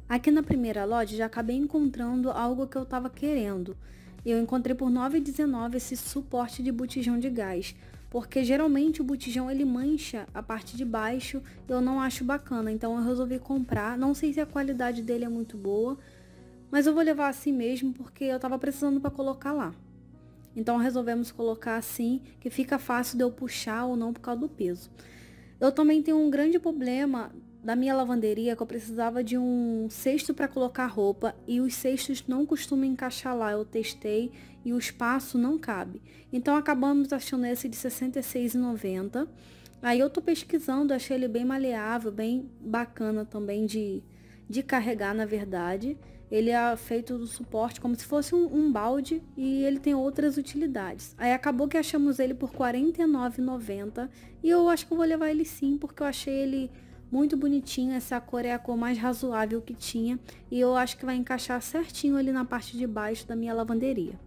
Aqui na primeira loja já acabei encontrando algo que eu estava querendo. Eu encontrei por R$ 9,19 esse suporte de botijão de gás, porque geralmente o botijão ele mancha a parte de baixo, eu não acho bacana, então eu resolvi comprar. Não sei se a qualidade dele é muito boa, mas eu vou levar assim mesmo porque eu estava precisando para colocar lá. Então resolvemos colocar assim, que fica fácil de eu puxar ou não por causa do peso. Eu também tenho um grande problema da minha lavanderia, que eu precisava de um cesto para colocar roupa e os cestos não costumam encaixar lá. Eu testei e o espaço não cabe. Então acabamos achando esse de R$ 66,90. Aí eu tô pesquisando, achei ele bem maleável, bem bacana também de carregar, na verdade. Ele é feito do suporte como se fosse um balde e ele tem outras utilidades. Aí acabou que achamos ele por R$ 49,90 e eu acho que eu vou levar ele sim, porque eu achei ele muito bonitinho. Essa cor é a cor mais razoável que tinha e eu acho que vai encaixar certinho ali na parte de baixo da minha lavanderia.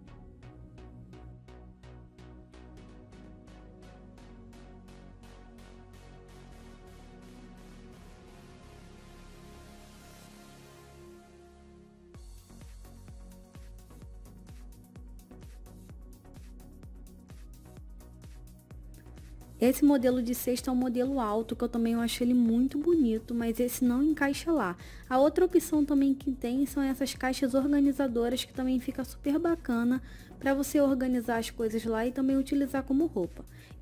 Esse modelo de cesta é um modelo alto, que eu também acho ele muito bonito, mas esse não encaixa lá. A outra opção também que tem são essas caixas organizadoras, que também fica super bacana para você organizar as coisas lá e também utilizar como roupa.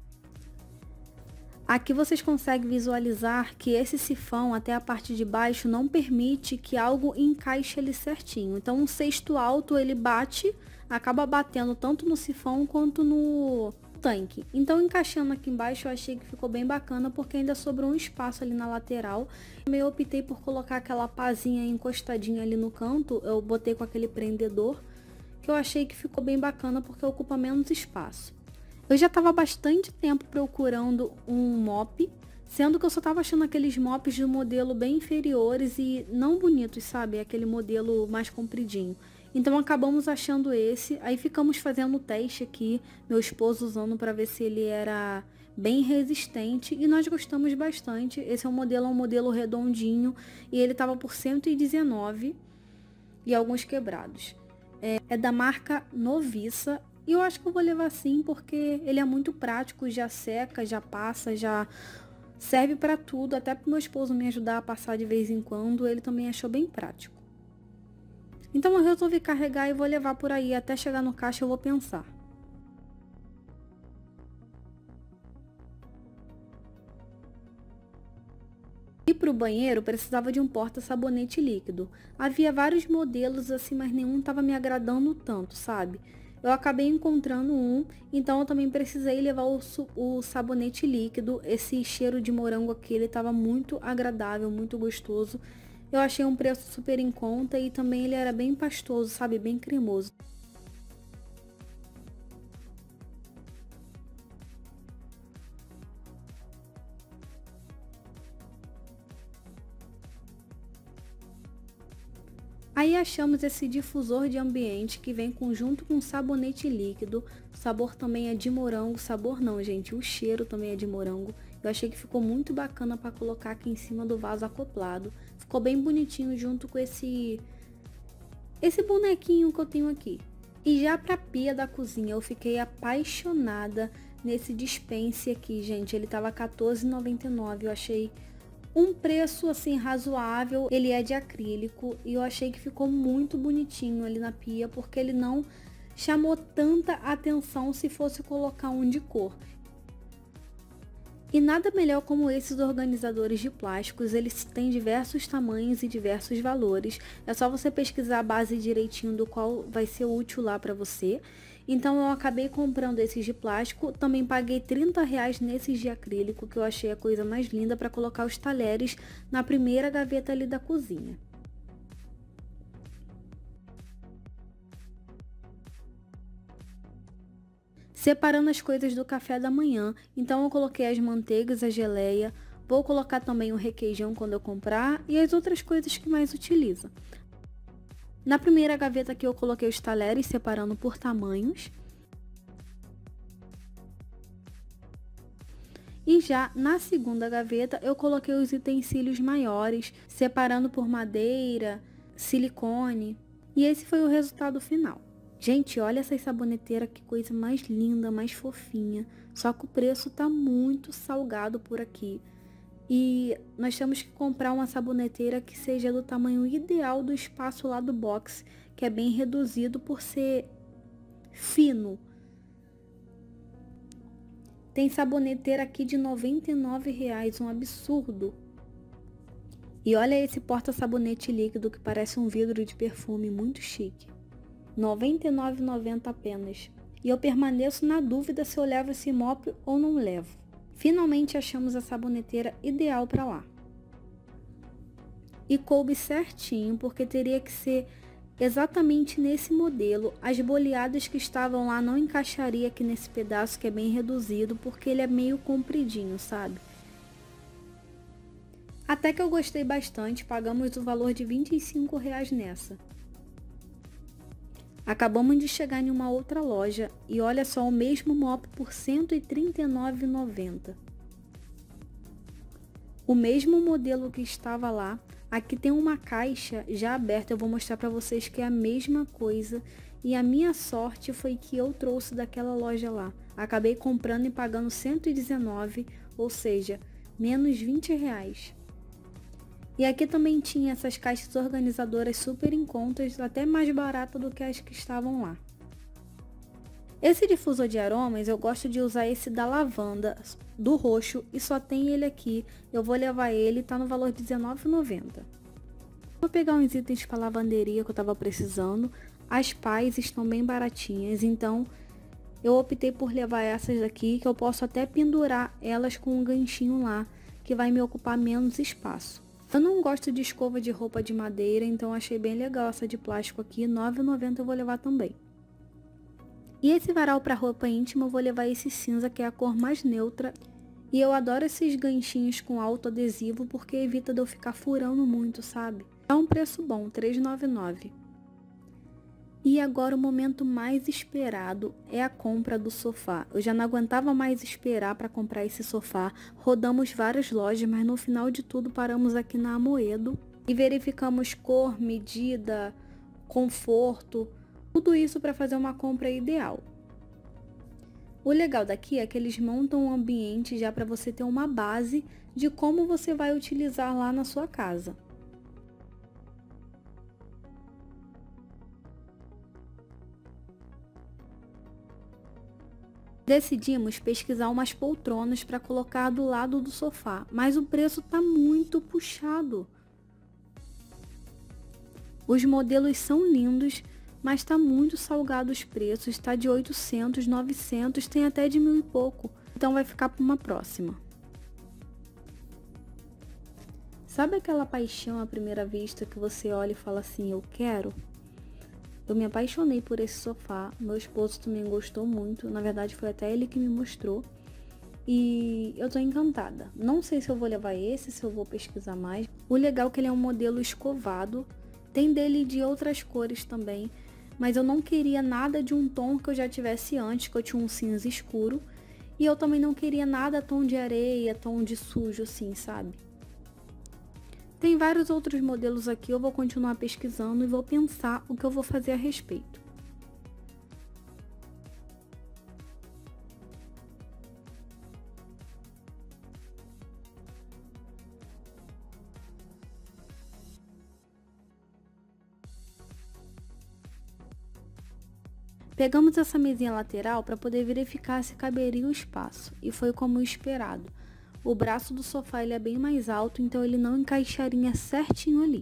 Aqui vocês conseguem visualizar que esse sifão até a parte de baixo não permite que algo encaixe ali certinho. Então um cesto alto ele bate, acaba batendo tanto no sifão quanto no tanque. Então encaixando aqui embaixo eu achei que ficou bem bacana, porque ainda sobrou um espaço ali na lateral. Eu optei por colocar aquela pazinha encostadinha ali no canto, eu botei com aquele prendedor, que eu achei que ficou bem bacana porque ocupa menos espaço. Eu já estava há bastante tempo procurando um mop, sendo que eu só estava achando aqueles mops de modelo bem inferiores e não bonitos, sabe? Aquele modelo mais compridinho. Então acabamos achando esse, aí ficamos fazendo o teste aqui, meu esposo usando para ver se ele era bem resistente e nós gostamos bastante. Esse é um modelo redondinho e ele estava por 119 e alguns quebrados. É da marca Noviça. E eu acho que eu vou levar sim, porque ele é muito prático, já seca, já passa, já serve para tudo. Até para meu esposo me ajudar a passar de vez em quando, ele também achou bem prático. Então eu resolvi carregar e vou levar por aí. Até chegar no caixa eu vou pensar. E para o banheiro precisava de um porta-sabonete líquido. Havia vários modelos assim, mas nenhum estava me agradando tanto, sabe? Eu acabei encontrando um, então eu também precisei levar o sabonete líquido. Esse cheiro de morango aqui, ele estava muito agradável, muito gostoso. Eu achei um preço super em conta e também ele era bem pastoso, sabe? Bem cremoso. Aí achamos esse difusor de ambiente que vem junto com sabonete líquido. O sabor também é de morango. Sabor não, gente. O cheiro também é de morango. Eu achei que ficou muito bacana para colocar aqui em cima do vaso acoplado. Ficou bem bonitinho junto com esse bonequinho que eu tenho aqui. E já para a pia da cozinha, eu fiquei apaixonada nesse dispense aqui, gente. Ele tava R$14,99. Eu achei um preço assim razoável. Ele é de acrílico e eu achei que ficou muito bonitinho ali na pia, porque ele não chamou tanta atenção se fosse colocar um de cor. E nada melhor como esses organizadores de plásticos, eles têm diversos tamanhos e diversos valores. É só você pesquisar a base direitinho do qual vai ser útil lá para você. Então eu acabei comprando esses de plástico, também paguei R$30 nesses de acrílico, que eu achei a coisa mais linda para colocar os talheres na primeira gaveta ali da cozinha. Separando as coisas do café da manhã, então eu coloquei as manteigas, a geleia, vou colocar também o requeijão quando eu comprar e as outras coisas que mais utiliza. Na primeira gaveta aqui eu coloquei os talheres separando por tamanhos. E já na segunda gaveta eu coloquei os utensílios maiores, separando por madeira, silicone. E esse foi o resultado final. Gente, olha essa saboneteira, que coisa mais linda, mais fofinha. Só que o preço tá muito salgado por aqui. E nós temos que comprar uma saboneteira que seja do tamanho ideal do espaço lá do box, que é bem reduzido por ser fino. Tem saboneteira aqui de R$ 99,00, um absurdo. E olha esse porta-sabonete líquido que parece um vidro de perfume, muito chique. R$ 99,90 apenas. E eu permaneço na dúvida se eu levo esse mop ou não levo. Finalmente achamos a saboneteira ideal para lá. E coube certinho, porque teria que ser exatamente nesse modelo. As boleadas que estavam lá não encaixaria aqui nesse pedaço, que é bem reduzido, porque ele é meio compridinho, sabe? Até que eu gostei bastante, pagamos o valor de R$ 25,00 nessa. Acabamos de chegar em uma outra loja e olha só, o mesmo mop por R$ 139,90. O mesmo modelo que estava lá. Aqui tem uma caixa já aberta, eu vou mostrar para vocês que é a mesma coisa. E a minha sorte foi que eu trouxe daquela loja lá. Acabei comprando e pagando R$ 119, ou seja, menos R$ 20,00. E aqui também tinha essas caixas organizadoras super em contas, até mais barata do que as que estavam lá. Esse difusor de aromas, eu gosto de usar esse da lavanda, do roxo, e só tem ele aqui. Eu vou levar ele, tá no valor de R$19,90. Vou pegar uns itens para lavanderia que eu tava precisando. As pás estão bem baratinhas, então eu optei por levar essas daqui, que eu posso até pendurar elas com um ganchinho lá, que vai me ocupar menos espaço. Eu não gosto de escova de roupa de madeira, então achei bem legal essa de plástico aqui. R$9,90 eu vou levar também. E esse varal para roupa íntima eu vou levar esse cinza, que é a cor mais neutra. E eu adoro esses ganchinhos com alto adesivo, porque evita de eu ficar furando muito, sabe? É um preço bom, R$3,99. E agora o momento mais esperado é a compra do sofá. Eu já não aguentava mais esperar para comprar esse sofá. Rodamos várias lojas, mas no final de tudo paramos aqui na Amoedo e verificamos cor, medida, conforto, tudo isso para fazer uma compra ideal. O legal daqui é que eles montam um ambiente já para você ter uma base de como você vai utilizar lá na sua casa. Decidimos pesquisar umas poltronas para colocar do lado do sofá, mas o preço tá muito puxado. Os modelos são lindos, mas tá muito salgado os preços, tá de 800, 900, tem até de 1.000 e pouco, então vai ficar para uma próxima. Sabe aquela paixão à primeira vista que você olha e fala assim, eu quero? Eu me apaixonei por esse sofá, meu esposo também gostou muito, na verdade foi até ele que me mostrou. E eu tô encantada. Não sei se eu vou levar esse, se eu vou pesquisar mais. O legal é que ele é um modelo escovado, tem dele de outras cores também, mas eu não queria nada de um tom que eu já tivesse antes, que eu tinha um cinza escuro. E eu também não queria nada tom de areia, tom de sujo assim, sabe? Tem vários outros modelos aqui, eu vou continuar pesquisando e vou pensar o que eu vou fazer a respeito. Pegamos essa mesinha lateral para poder verificar se caberia o espaço, e foi como esperado. O braço do sofá ele é bem mais alto, então ele não encaixaria certinho ali.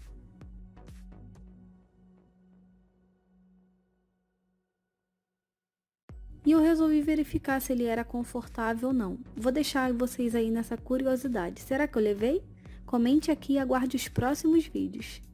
E eu resolvi verificar se ele era confortável ou não. Vou deixar vocês aí nessa curiosidade. Será que eu levei? Comente aqui e aguarde os próximos vídeos.